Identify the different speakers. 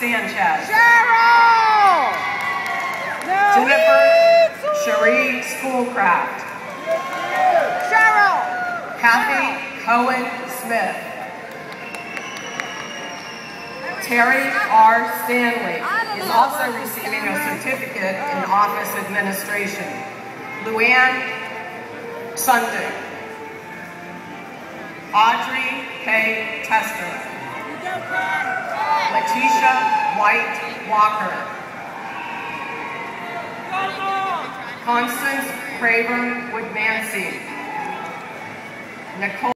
Speaker 1: Sanchez.
Speaker 2: Cheryl!
Speaker 1: Jennifer Cherie Schoolcraft.
Speaker 2: Cheryl!
Speaker 1: Kathy Cohen Smith. Terry R. Stanley is also receiving a certificate in office administration. Luann Sunday. Audrey K. Tester. Letitia White Walker. Constance Craver Woodmansey. Nicole